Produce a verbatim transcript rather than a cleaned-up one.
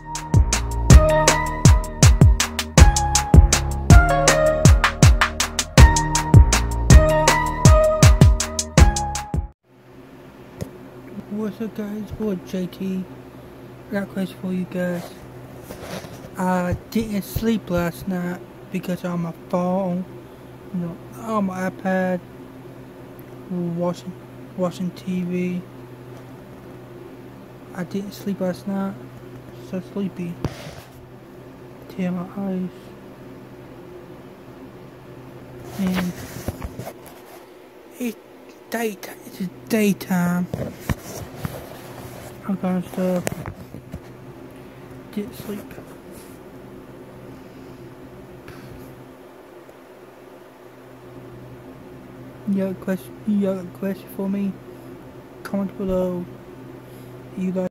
What's up guys, for J T, I got a question for you guys. I didn't sleep last night because on my phone, you know, on my iPad, watching, watching T V. I didn't sleep last night, so sleepy. Tear my eyes. And it's daytime, it's daytime. I'm gonna stuff. Didn't sleep. You got a question? You got a question for me? Comment below. You guys.